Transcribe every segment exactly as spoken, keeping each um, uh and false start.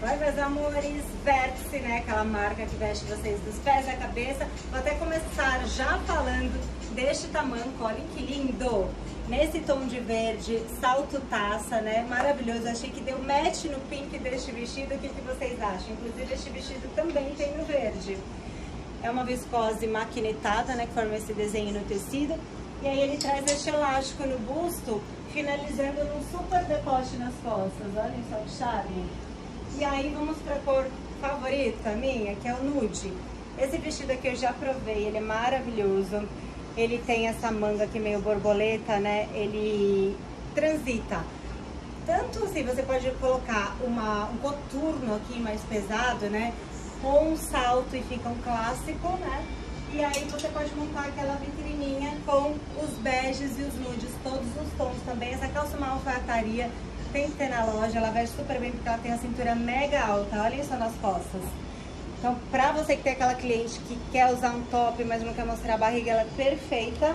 Oi, meus amores, Vértice, né? Aquela marca que veste vocês dos pés à cabeça. Vou até começar já falando deste tamanho, olhem que lindo! Nesse tom de verde, salto taça, né? Maravilhoso, achei que deu match no pink deste vestido. O que, que vocês acham? Inclusive, este vestido também tem no verde. É uma viscose maquinetada, né? Que forma esse desenho no tecido. E aí ele traz este elástico no busto, finalizando num super decote nas costas. Olhem só que charme! E aí vamos para a cor favorita minha, que é o nude. Esse vestido aqui eu já provei, ele é maravilhoso. Ele tem essa manga aqui meio borboleta, né? Ele transita. Tanto assim, você pode colocar uma, um coturno aqui mais pesado, né? Com um salto e fica um clássico, né? E aí você pode montar aquela vitrininha com os beges e os nudes, todos os tons também. Essa calça uma alfaiataria. Tem que ter na loja, ela veste super bem porque ela tem a cintura mega alta, olhem só nas costas. Então, pra você que tem aquela cliente que quer usar um top, mas não quer mostrar a barriga, ela é perfeita.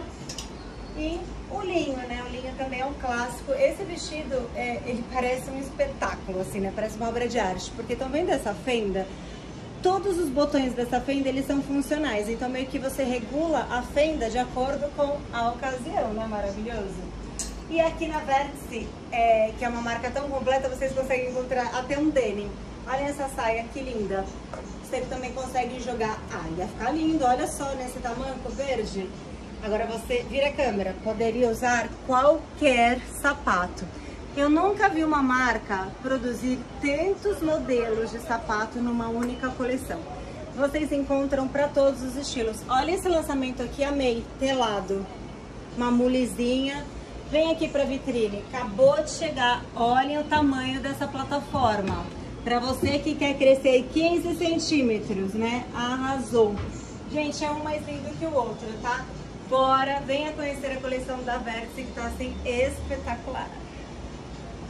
E o linho, né? O linho também é um clássico. Esse vestido, é, ele parece um espetáculo, assim, né? Parece uma obra de arte. Porque estão vendo essa fenda? Todos os botões dessa fenda, eles são funcionais. Então, meio que você regula a fenda de acordo com a ocasião, né? Maravilhoso. E aqui na Vértice, é, que é uma marca tão completa, vocês conseguem encontrar até um denim. Olha essa saia, que linda. Você também consegue jogar... Ah, ia ficar lindo, olha só nesse tamanco verde. Agora você, vira a câmera, poderia usar qualquer sapato. Eu nunca vi uma marca produzir tantos modelos de sapato numa única coleção. Vocês encontram para todos os estilos. Olha esse lançamento aqui, amei, telado. Uma mulezinha. Vem aqui para vitrine, acabou de chegar, olhem o tamanho dessa plataforma. Para você que quer crescer quinze centímetros, né? Arrasou. Gente, é um mais lindo que o outro, tá? Bora, venha conhecer a coleção da Vértice, que tá assim espetacular.